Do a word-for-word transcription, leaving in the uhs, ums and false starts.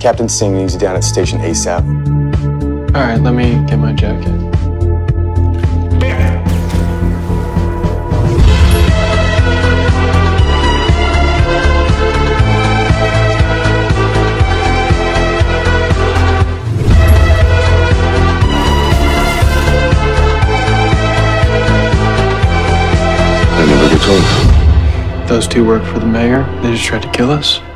Captain Singh needs you down at the station ASAP. All right, let me get my jacket. I never get told. Those two work for the mayor. They just tried to kill us.